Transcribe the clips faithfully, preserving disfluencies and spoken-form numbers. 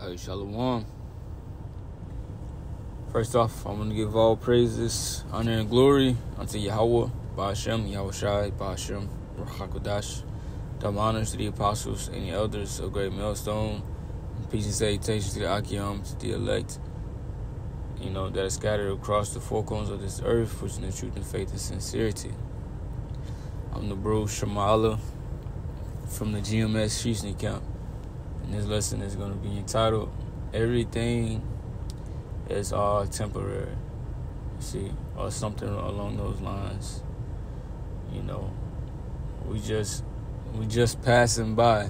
Hey, Shalom. First off, I want to give all praises, honor, and glory unto Yahweh, Ba'ashem, Yahweh Shai, Ba'ashem, Ruach HaKodesh. Double honors to the apostles and the elders of Great Millstone. Peace and salutations to the Akiam, to the elect, you know, that are scattered across the four corners of this earth, which in the truth and faith and sincerity. I'm the bro Shamala from the G M S Shishni camp. And this lesson is going to be entitled, Everything is All Temporary. You see, or something along those lines. You know, we just we just passing by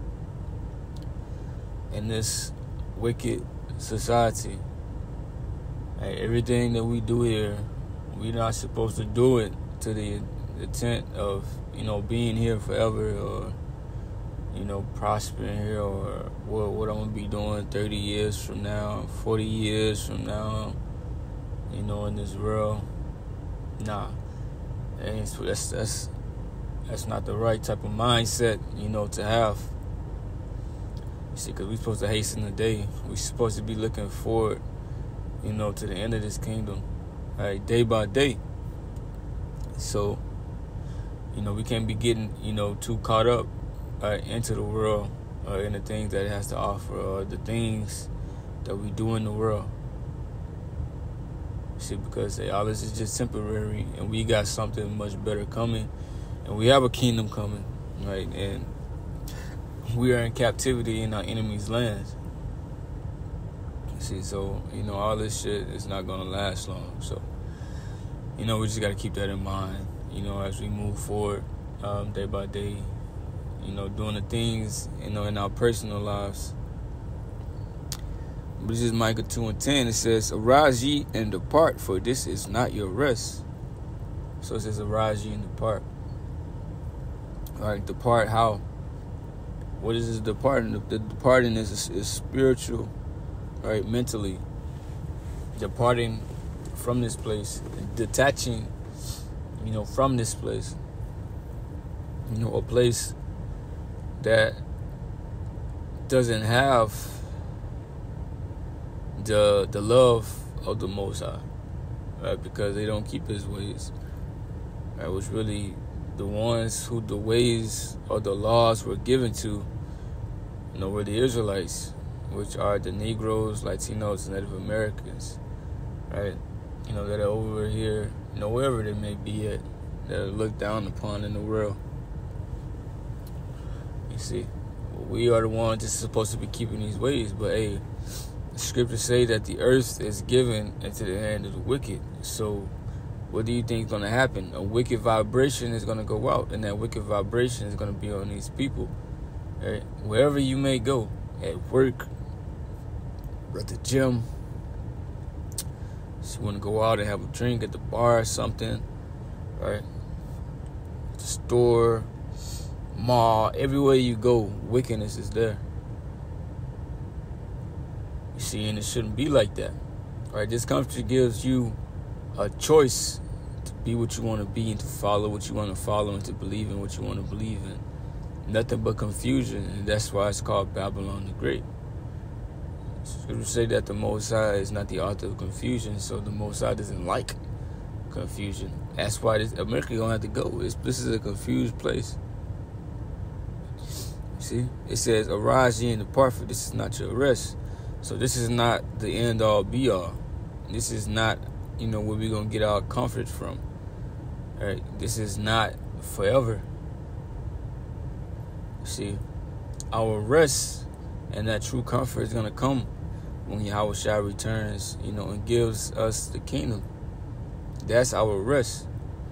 in this wicked society. Hey, everything that we do here, we're not supposed to do it to the intent of, you know, being here forever, or you know, prospering here, or what, what I'm going to be doing thirty years from now, forty years from now, you know, in this world. Nah. And that's, that's, that's not the right type of mindset, you know, to have. You see, because we're supposed to hasten the day. We're supposed to be looking forward, you know, to the end of this kingdom, right, day by day. So, you know, we can't be getting, you know, too caught up Uh, into the world, or uh, in the things that it has to offer, or the things that we do in the world. See, because hey, all this is just temporary, and we got something much better coming, and we have a kingdom coming, right? And we are in captivity in our enemy's lands. See, so, you know, all this shit is not going to last long. So, you know, we just got to keep that in mind, you know, as we move forward um, day by day. You know, doing the things, you know, in our personal lives. But this is Micah two and ten. It says, Arise ye and depart, for this is not your rest. So it says, arise ye and depart. All right, depart how? What is this departing? The, the departing is, is spiritual, right, mentally. Departing from this place, detaching, you know, from this place. You know, a place that doesn't have the the love of the Most High, right? Because they don't keep His ways, right? Which really the ones who the ways or the laws were given to, you know, were the Israelites, which are the Negroes, Latinos, and Native Americans, right? You know, that are over here, you know, wherever they may be at, that are looked down upon in the world. You see, we are the ones that's supposed to be keeping these ways. But, hey, the scriptures say that the earth is given into the hand of the wicked. So what do you think is going to happen? A wicked vibration is going to go out, and that wicked vibration is going to be on these people. Right? Wherever you may go, at work, at the gym, if you want to go out and have a drink at the bar or something, right? At the store, mall, everywhere you go, wickedness is there. You see, and it shouldn't be like that. Right? This country gives you a choice to be what you want to be, and to follow what you want to follow, and to believe in what you want to believe in. Nothing but confusion, and that's why it's called Babylon the Great. Scriptures say that the Most High is not the author of confusion, so the Most High doesn't like confusion. That's why this America gonna have to go. It's, this is a confused place. See, it says, arise ye and depart, for this is not your rest. So this is not the end all be all. This is not, you know, where we're going to get our comfort from. All right? This is not forever. See, our rest and that true comfort is going to come when Yahweh Shai returns, you know, and gives us the kingdom. That's our rest.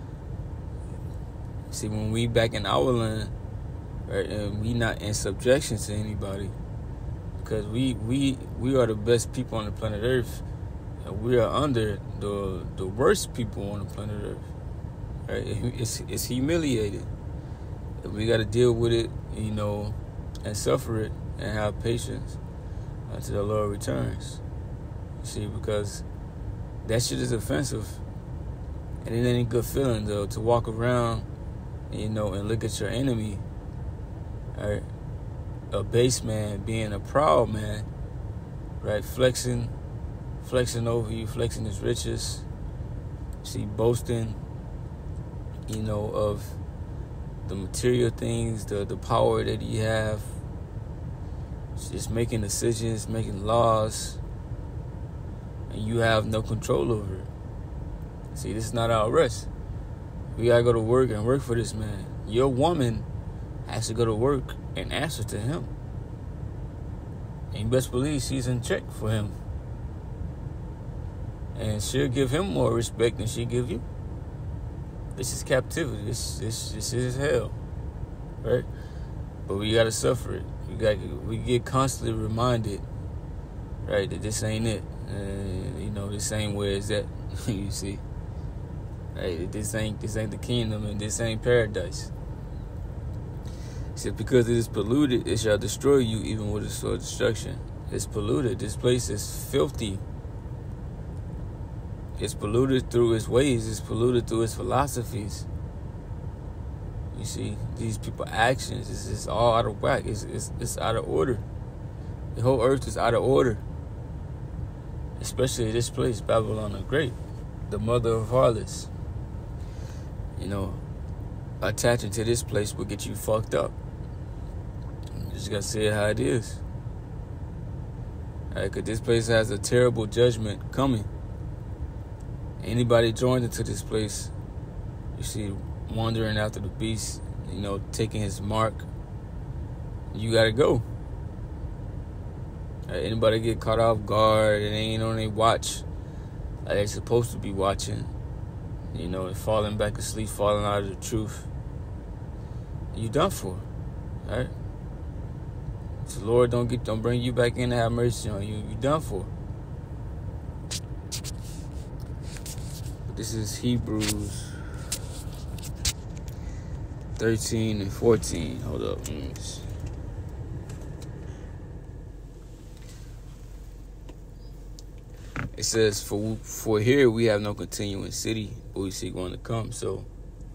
See, when we back in our land, right, and we not in subjection to anybody, because we we we are the best people on the planet Earth, and we are under the the worst people on the planet Earth. Right? It's it's humiliating. We got to deal with it, you know, and suffer it, and have patience until the Lord returns. You see, because that shit is offensive, and it ain't a good feeling though to walk around, you know, and look at your enemy. Right? A base man being a proud man, right? Flexing, flexing over you, flexing his riches. See, boasting, you know, of the material things, the, the power that he have. Just making decisions, making laws, and you have no control over it. See, this is not our rest. We gotta go to work and work for this man. Your woman has to go to work and answer to him. And you best believe she's in check for him. And she'll give him more respect than she give you. This is captivity. This this this is hell. Right? But we gotta suffer it. We got we get constantly reminded, right, that this ain't it. Uh, you know, this ain't where it's at. You see. Right, this ain't this ain't the kingdom, and this ain't paradise. He said, because it is polluted, it shall destroy you, even with its sword destruction. It's polluted. This place is filthy. It's polluted through its ways. It's polluted through its philosophies. You see, these people's actions, it's, it's all out of whack. It's, it's, it's out of order. The whole earth is out of order. Especially this place, Babylon the Great, the mother of harlots. You know, attaching to this place will get you fucked up. You just gotta say it how it is. Right, cause this place has a terrible judgment coming. Anybody joined into this place, you see, wandering after the beast, you know, taking his mark, you gotta go. Right, anybody get caught off guard and they ain't on their watch like they're supposed to be watching, you know, and falling back asleep, falling out of the truth, you done for, right? So Lord, don't get, don't bring you back in to have mercy on you. You done for. But this is Hebrews thirteen and fourteen. Hold up. Let me see. It says, for for here we have no continuing city, but we seek one to come. So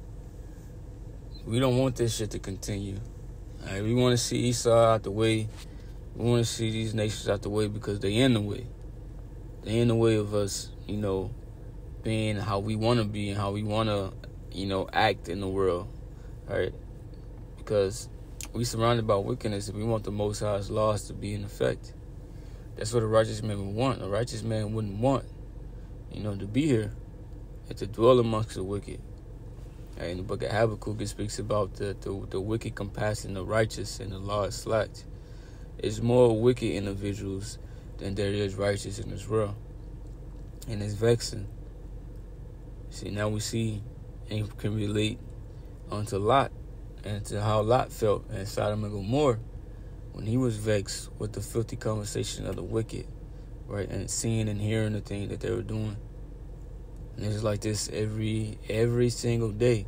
we don't want this shit to continue. All right, we want to see Esau out the way. We want to see these nations out the way because they in the way. They in the way of us, you know, being how we want to be and how we want to, you know, act in the world. All right, because we surrounded by wickedness and we want the Most High's laws to be in effect. That's what a righteous man would want. A righteous man wouldn't want, you know, to be here and to dwell amongst the wicked. And in the book of Habakkuk, it speaks about the, the, the wicked compassing the righteous and the law is slacked. There's more wicked individuals than there is righteous in this world. And it's vexing. See, now we see and can relate onto Lot and to how Lot felt in Sodom and Gomorrah when he was vexed with the filthy conversation of the wicked, right? And seeing and hearing the thing that they were doing. And it's like this every every single day.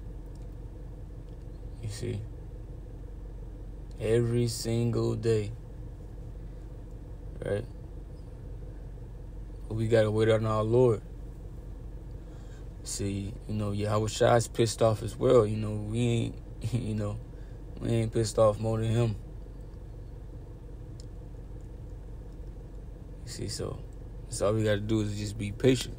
You see? Every single day. Right? But we gotta wait on our Lord. See, you know, Yahweh Shai's pissed off as well. You know, we ain't, you know, we ain't pissed off more than him. See, so that's all we got to do is just be patient.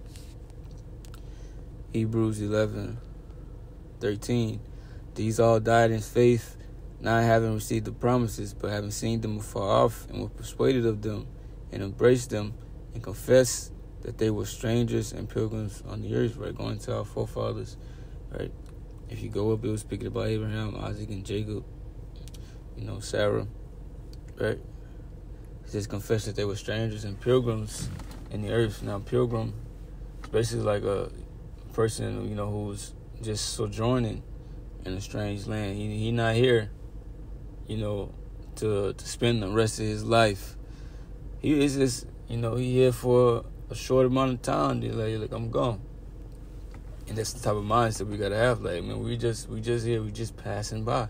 Hebrews eleven thirteen. These all died in faith, not having received the promises, but having seen them afar off, and were persuaded of them, and embraced them, and confessed that they were strangers and pilgrims on the earth, right? Going to our forefathers, right? If you go up, it was speaking about Abraham, Isaac, and Jacob, you know, Sarah, right? Just confessed that they were strangers and pilgrims in the earth. Now, pilgrim is basically like a person, you know, who's just sojourning in a strange land. He he not here, you know, to to spend the rest of his life. He is just, you know, he here for a short amount of time. They're like, like, I'm gone. And that's the type of mindset we gotta have. Like, man, we just we just here, we just passing by.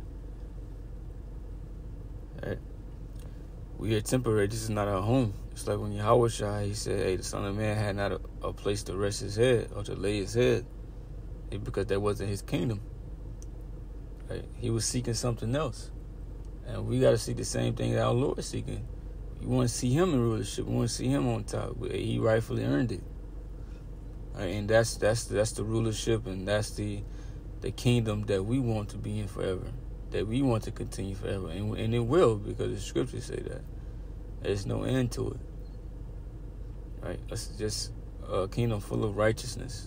Right? We are temporary. This is not our home. It's like when Yahweh Shai, he said, hey, the Son of Man had not a, a place to rest his head or to lay his head. It, because that wasn't his kingdom. Right? He was seeking something else. And we got to seek the same thing that our Lord is seeking. You want to see him in rulership. You want to see him on top. He rightfully earned it. Right? And that's that's that's the rulership, and that's the the kingdom that we want to be in forever, that we want to continue forever, and and it will, because the scriptures say that there's no end to it. Right? It's just a kingdom full of righteousness.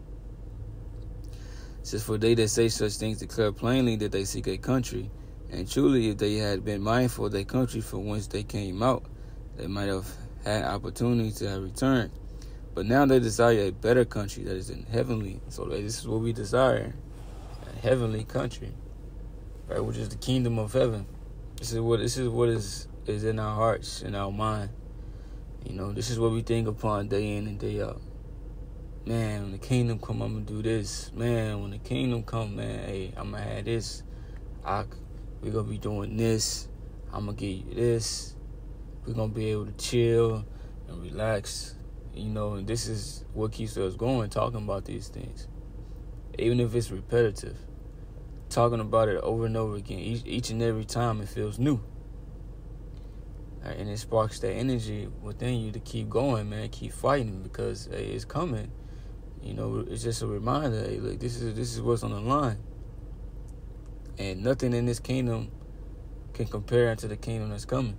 It says, for they that say such things declare plainly that they seek a country, and truly if they had been mindful of their country from whence they came out, they might have had opportunity to have returned. But now they desire a better country that is in heavenly. So this is what we desire, a heavenly country, right? Which is the kingdom of heaven. This is what this is what is is in our hearts, in our mind. You know, this is what we think upon day in and day out. Man, when the kingdom come, I'm gonna do this. Man, when the kingdom come, man, hey, I'm gonna have this. I, we're gonna be doing this. I'm gonna give you this. We're gonna be able to chill and relax. You know, and this is what keeps us going, talking about these things. Even if it's repetitive. Talking about it over and over again. Each, each and every time it feels new. Right, and it sparks that energy within you to keep going, man. Keep fighting, because hey, it's coming. You know, it's just a reminder. Hey, look, this is this is what's on the line. And nothing in this kingdom can compare to the kingdom that's coming.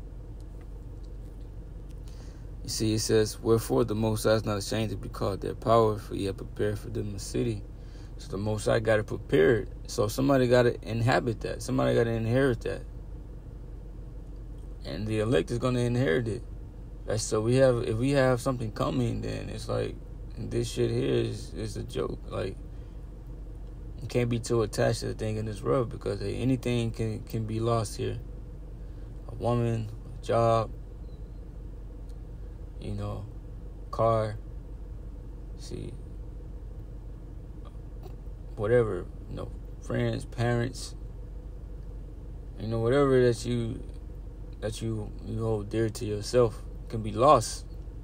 You see, it says, wherefore the Most High is not ashamed to be called their power, for he had prepared for them a city. So the Most High got to prepare it. So somebody got to inhabit that. Somebody got to inherit that. And the elect is going to inherit it. Right? So we have, if we have something coming, then it's like, this shit here is, is a joke. Like, you can't be too attached to the thing in this world, because hey, anything can, can be lost here. A woman, a job, you know, car, see, whatever, you know, friends, parents, you know, whatever that you that you you hold dear to yourself can be lost.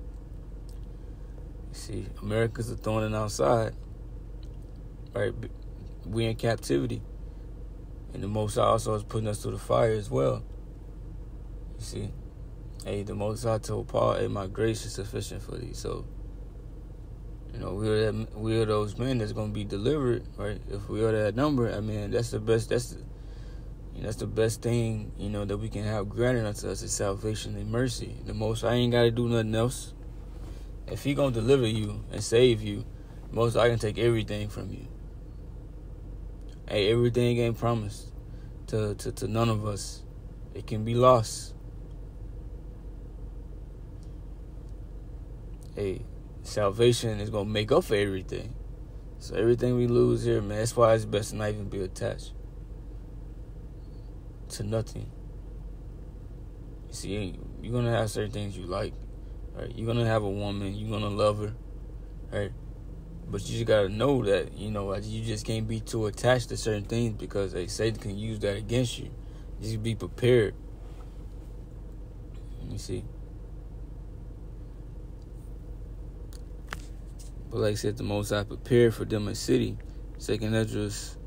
You see, America's a thorn outside, right? We in captivity, and the Most High also is putting us through the fire as well. You see. Hey, the Most High told Paul, hey, my grace is sufficient for thee. So, you know, we are that, we are those men that's going to be delivered, right? If we are that number, I mean, that's the best, that's the, you know, that's the best thing, you know, that we can have granted unto us is salvation and mercy. The Most High ain't got to do nothing else. If he going to deliver you and save you, the Most High can take everything from you. Hey, everything ain't promised to, to, to none of us. It can be lost. Hey, salvation is going to make up for everything. So everything we lose here, man, that's why it's best to not even be attached to nothing. You see, you're going to have certain things you like, right? You're going to have a woman, you're going to love her, right? But you just got to know that, you know, you just can't be too attached to certain things, because hey, Satan can use that against you. Just be prepared. You see? But like I said, the Most High prepared for them a city. Second Esdras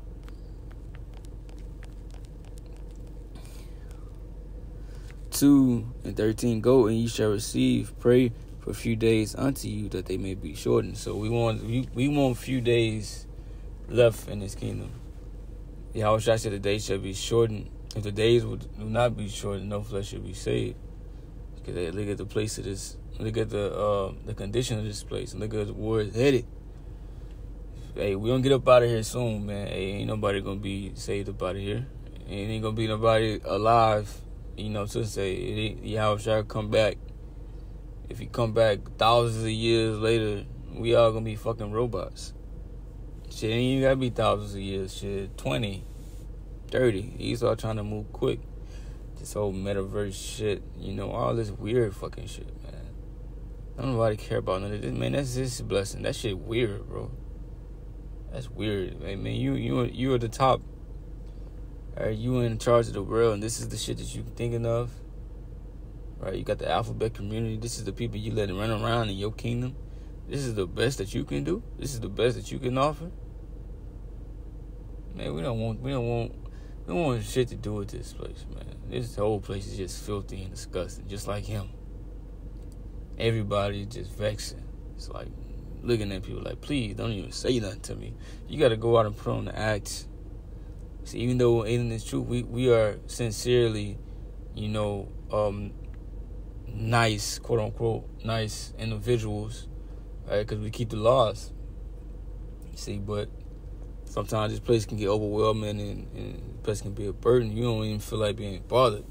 two and thirteen. Go, and ye shall receive. Pray for a few days unto you, that they may be shortened. So we want we, we want few days left in this kingdom. Yahweh Shai said the days shall be shortened. If the days would do not be shortened, no flesh shall be saved. Because look at the place of this. Look at the uh, the condition of this place, and look at where it's headed. Hey, we don't get up out of here soon, man. Hey, ain't nobody gonna be saved up out of here. Ain't, ain't gonna be nobody alive, you know, to say Yahweh shall come back. If he come back thousands of years later, we all gonna be fucking robots. Shit, ain't even gotta be thousands of years. Shit, twenty, thirty. He's all trying to move quick. This whole metaverse shit, you know, all this weird fucking shit, man. I don't nobody care about none of this, man. That's just a blessing. That shit weird, bro. That's weird, man. Man, you you you are the top. Right, you in charge of the world, and this is the shit that you thinking of. Right, you got the alphabet community. This is the people you letting run around in your kingdom. This is the best that you can do. This is the best that you can offer. Man, we don't want we don't want We don't want shit to do with this place, man. This whole place is just filthy and disgusting, just like him. Everybody just vexing. It's like looking at people like, please don't even say nothing to me. You got to go out and put on the acts. See, even though in this truth, we, we are sincerely, you know, um, nice, quote unquote, nice individuals, right? Because we keep the laws. See, but sometimes this place can get overwhelming and, and this place can be a burden. You don't even feel like being bothered.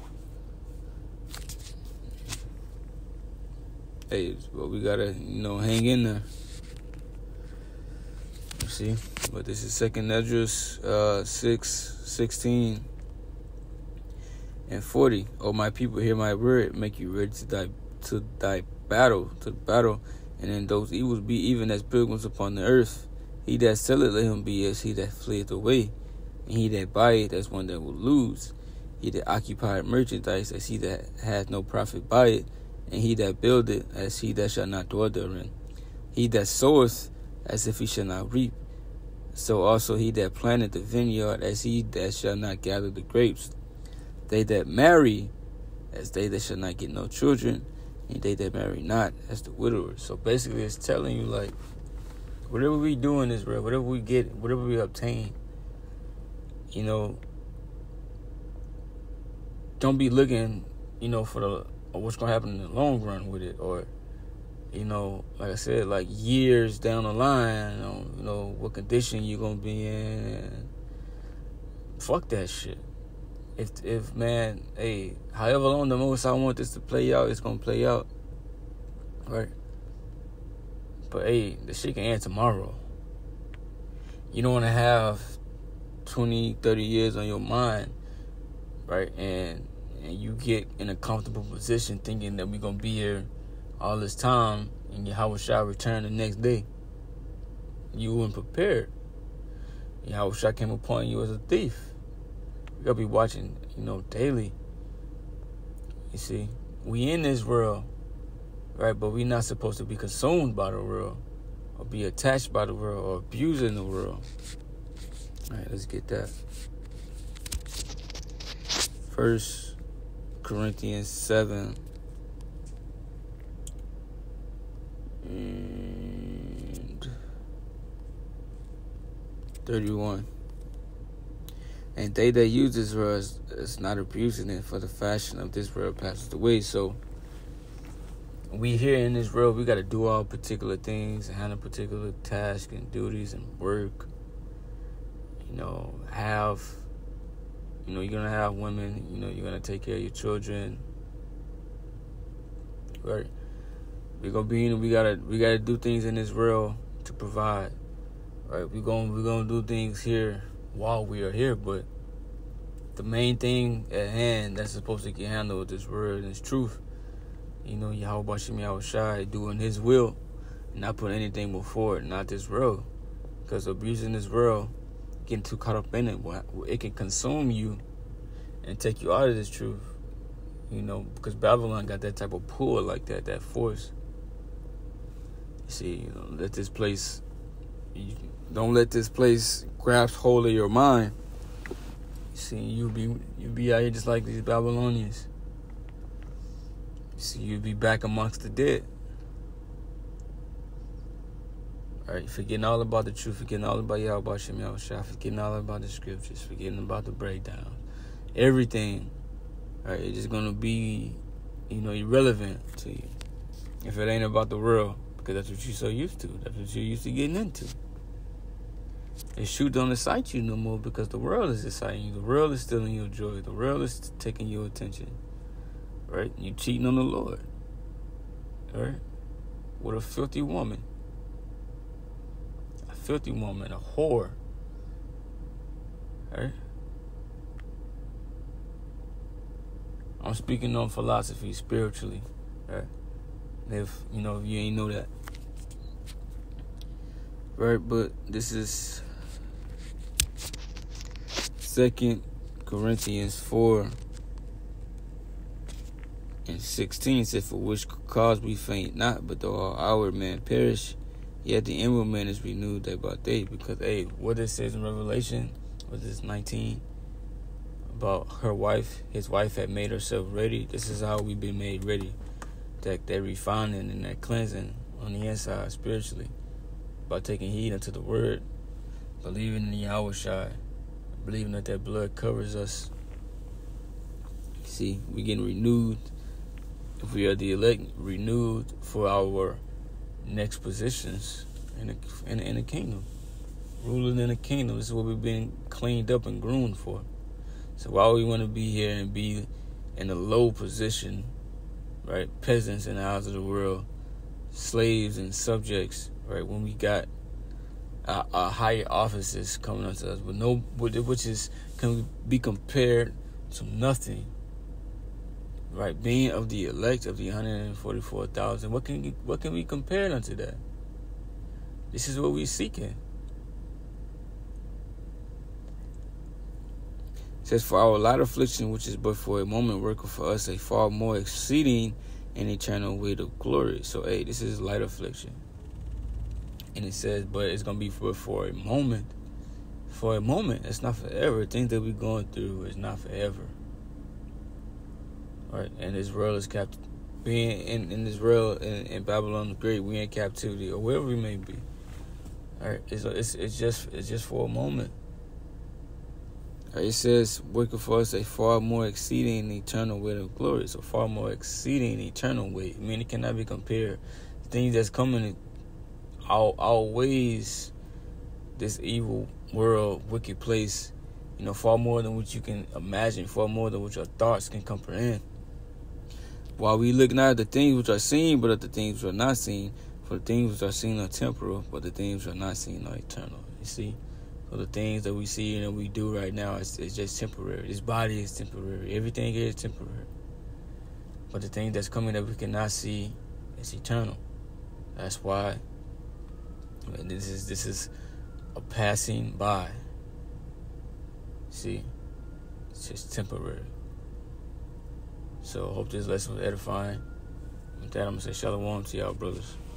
Hey, but we gotta, you know, hang in there. You see? But this is Second Esdras uh, six, sixteen, and forty. O my people, hear my word, make you ready to die to thy battle, to the battle, and then those evils be even as pilgrims upon the earth. He that selleth, let him be as he that fleeth away, and he that buyeth as one that will lose. He that occupieth merchandise as he that hath no profit by it, and he that buildeth as he that shall not dwell therein. He that soweth as if he shall not reap. So also he that planteth the vineyard as he that shall not gather the grapes. They that marry as they that shall not get no children, and they that marry not as the widowers. So basically it's telling you, like, whatever we do in this world, whatever we get, whatever we obtain, you know, don't be looking, you know, for the what's going to happen in the long run with it, or, you know, like I said, like years down the line, on, you know, what condition you're going to be in. And fuck that shit. If, if man, hey, however long the most I want this to play out, it's going to play out, right? But, hey, the shit can end tomorrow. You don't want to have twenty, thirty years on your mind, right? And and you get in a comfortable position thinking that we're going to be here all this time, and Yahweh shall return the next day. You weren't prepared. Yahweh shall came upon you as a thief. You got to be watching, you know, daily. You see, we in this world, right? But we're not supposed to be consumed by the world, or be attached by the world, or abusing the world. All right, let's get that. First Corinthians seven. And thirty-one. And they that use this world is, is not abusing it, for the fashion of this world passes away. So we here in this world, we got to do our particular things and handle particular tasks and duties and work. You know, have, you know, you're going to have women, you know, you're going to take care of your children. Right? We're going to be in, we got to, we got to do things in this world to provide. Right? We're going, we're going to do things here while we are here, but the main thing at hand that's supposed to get handled with this word is truth. You know, Yahweh Bashim Yahweh Shai, doing his will, and not putting anything before it, not this world. Because abusing this world, getting too caught up in it, it can consume you and take you out of this truth. You know, because Babylon got that type of pull like that, that force. You see, you know, let this place, you, don't let this place grasp hold of your mind. You see, you be you be out here just like these Babylonians. You see, you be back amongst the dead. All right, forgetting all about the truth, forgetting all about Yahweh Shem Yahweh Shai, forgetting all about the scriptures, forgetting about the breakdown. Everything, all right, it's just going to be, you know, irrelevant to you if it ain't about the world, because that's what you're so used to. That's what you're used to getting into. The shoot don't excite you no more because the world is exciting you. The world is stealing your joy. The world is taking your attention. Right? You cheating on the Lord. Right? With a filthy woman. A filthy woman. A whore. Right? I'm speaking on philosophy, spiritually. Right? If, you know, if you ain't know that. Right? But this is Second Corinthians four and sixteen said, for which cause we faint not, but though our outward man perish, yet the inward man is renewed day by day. Because, hey, what it says in Revelation, what is this, nineteen? about her wife. His wife had made herself ready. This is how we've been made ready. That, that refining and that cleansing on the inside spiritually. By taking heed unto the word. Believing in the Yahushua. Believing that that blood covers us. See, we getting renewed. If we are the elect, renewed for our next positions in the, in, in the kingdom. Ruling in the kingdom. This is what we've been cleaned up and groomed for. So why we want to be here and be in a low position, right? Peasants in the eyes of the world, slaves and subjects, right? When we got our, our higher offices coming unto us, but no, which is can be compared to nothing, right? Being of the elect of the one hundred forty-four thousand, what can what can we compare unto that? This is what we're seeking. It says, for our light affliction, which is but for a moment, worketh for us a far more exceeding and eternal weight of glory. So, hey, this is light affliction. And it says, but it's going to be for, for a moment. For a moment. It's not forever. Things that we're going through is not forever. All right? And Israel is captive. Being in, in Israel, in, in Babylon the Great, we in captivity, or wherever we may be. All right? It's, it's, it's, just, it's just for a moment. It says, working for us a far more exceeding eternal weight of glory. So far more exceeding eternal weight. I mean, it cannot be compared. Things that's coming out, outweighs this evil world, wicked place. You know, far more than what you can imagine. Far more than what your thoughts can comprehend. While we look not at the things which are seen, but at the things which are not seen. For the things which are seen are temporal, but the things which are not seen are eternal. You see? So the things that we see and that we do right now is, is just temporary. This body is temporary. Everything here is temporary. But the thing that's coming that we cannot see is eternal. That's why I mean, this is this is a passing by. See, it's just temporary. So I hope this lesson was edifying. With that, I'm gonna say shalom to y'all, brothers.